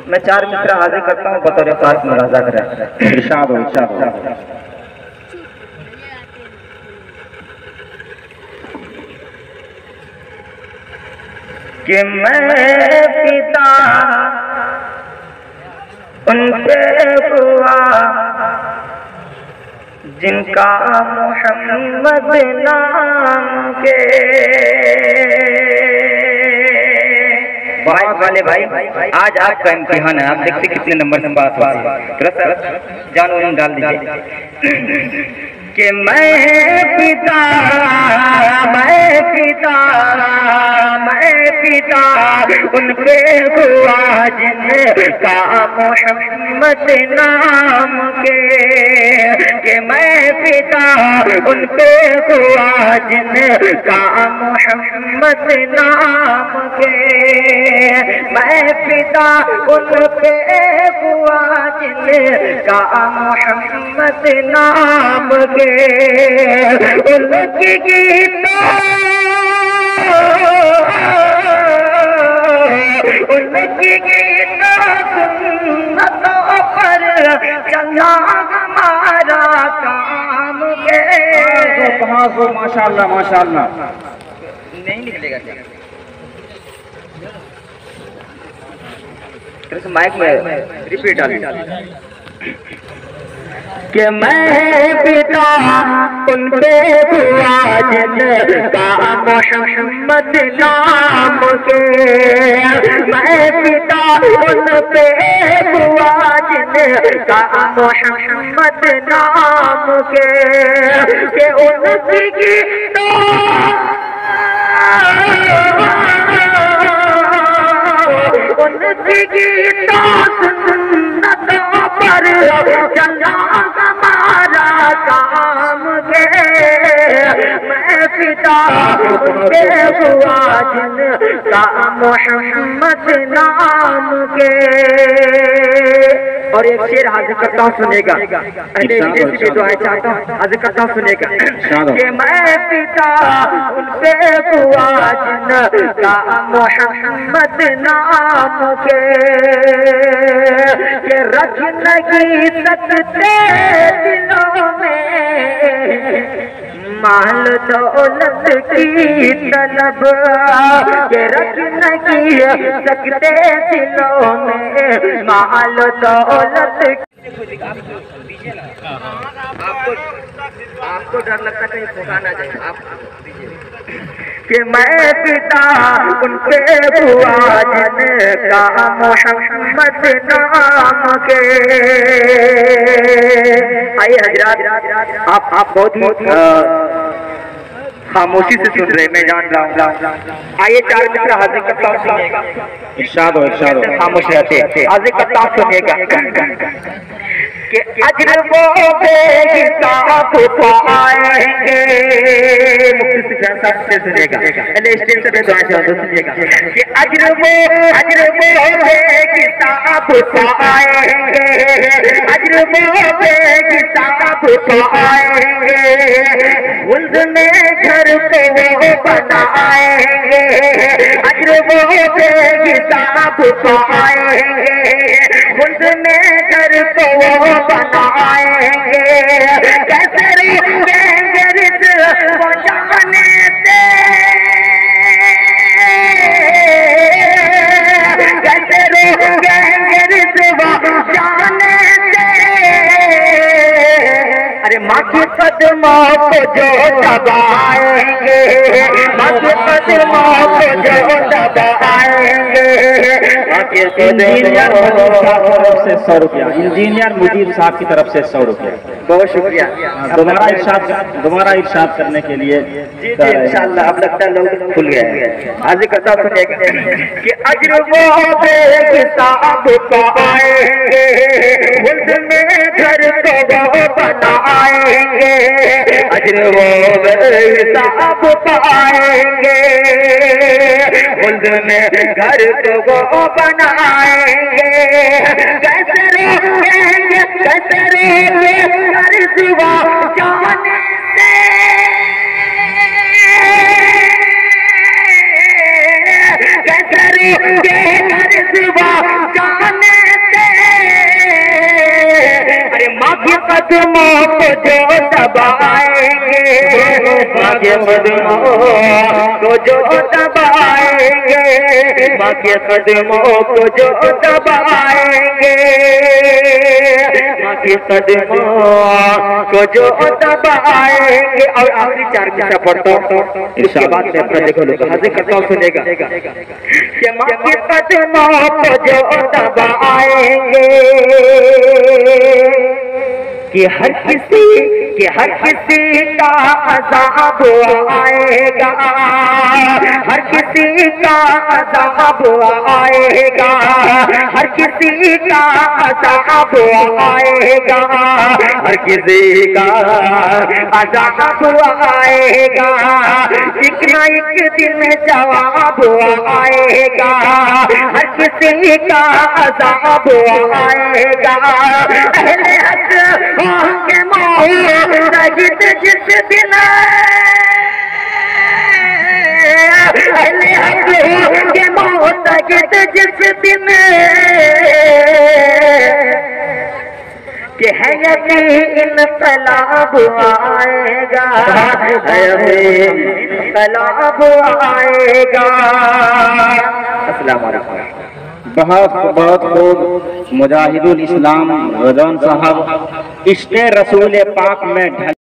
मैं 4 मिसरा हाजिर करता हूँ, बतौर खास मुलाजा करें। इरशाद हो, इरशाद हो। कि मैं पिता उनसे हुआ जिनका मोहम्मद नाम के। वाले भाई, आज आपका इम्तिहान है, आप देखते कितने नंबर से पास हुआ है। जानो डाल दीजिए कि मैं पिता उन पे हुआ जिनका मोहम्मद नाम के। कि मैं पिता उन पे हुआ जिनका मोहम्मद नाम के। मैं पिता उन पे हुआ जिनका मोहम्मद नाम के। उनकी गीतों सुन्नतों पर चला हमारा काम के। कहाँ को माशाअल्लाह माशाअल्लाह। नहीं निकलेगा क्या? माइक में रिपीट डाल कि मैं पिता उन पे हुआ जिनका मोहम्मद नाम के। मैं पिता उन पे हुआ जिनका मोहम्मद नाम के। कि उनकी गीतों सुन्नतों पर चला हमारा काम के। मैं पिता उनके हुआ जिनका मोहम्मद नाम के। और एक शेर हाजिर करता हूँ, सुनेगा। दुआएं चाहता हूँ, हाजिर करता हूँ, सुनेगा। कि मैं पिता उनके हुआ जिनका मोहम्मद नाम के। कि रख नहीं सकते दिलों में माल दौलत की तलब। के रख नहीं सकते दिलों में माल दौलत। आपको डर लगता है कहीं फंसा ना जाए, आप कि मैं पिता उनके हुआ जिनका मोहम्मद नाम के। आइए हजरात, आप बहुत ही खामोशी से सुन रहे, मैं जान रहा हूँ। आइए 4 मिसरा हाजिर करता हूँ, सुनिएगा। इरशाद हो, इरशाद हो। खामोश रहते हाजिर करता हूँ, सुनिएगा। कि अजर वो बेहिसाब पाएंगे। मुफ्ती सुफियान साहब से सुनिएगा, स्टेज से दुआ से सुनिएगा। कि अजर वो बेहिसाब पाएंगे। अजर वो बेहिसाब पाएंगे। खुल्द में घर को वो बनाएंगे। अजर वो बेहिसाब पाएंगे। खुल्द में घर को वो बनाएंगे। कैसे रोकेंगे रिज़्क़ वो जाने से। कैसे रोकेंगे रिज़्क़ वो जाने से। अरे माँ के कदमों को जो दबाएंगे। माँ के कदमों को जो दबाएंगे। इंजीनियर से 100 रुपया, इंजीनियर मुदीर साहब की तरफ से 100 रुपया। बहुत शुक्रिया। दोबारा इरशाद करने के लिए। जी इंशाअल्लाह। अब लगता है लोग खुल गए हैं। हाजिर करता हूँ, सुनिएगा। कि अजर वो बेहिसाब पाएंगे। खुल्द में घर को वो बनाएंगे। अजर वो बेहिसाब पाएंगे। खुल्द में घर को वो बनाएंगे। कैसे रोकेंगे, कैसे रोकेंगे रिज़्क़ जाने से। कैसे रोकेंगे रिज़्क़ जाने कदमों को जो दबाएंगे, माँ के कदमों को जो दबाएंगे, माँ के कदमों को जो दबाएंगे, माँ के कदमों को जो दबाएंगे। और आखिरी 4 मिसरा पढ़ता हूँ, इसके बाद मैं अपना देखो लोग हाजिर करता हूँ, सुनेगा कि माँ के कदमों को जो दबाएंगे कि हर किसी का अज़ाब आएगा, हर किसी का अज़ाब आएगा, हर किसी का अज़ाब आएगा, हर किसी का अज़ाब आएगा। एक ना एक दिन जवाब आएगा, हर किसी का अज़ाब आएगा। अहले हक के मोहताजिद जिस दिन, अहले हक के मोहताजिद जिस दिन कि है यकीन इनकलाब आएगा, इनकलाब आएगा। अस्सलाम वालेकुम। बहुत बहुत खूब मुजाहिदुल इस्लाम रज़ान साहब इश्क़े रसूल पाक में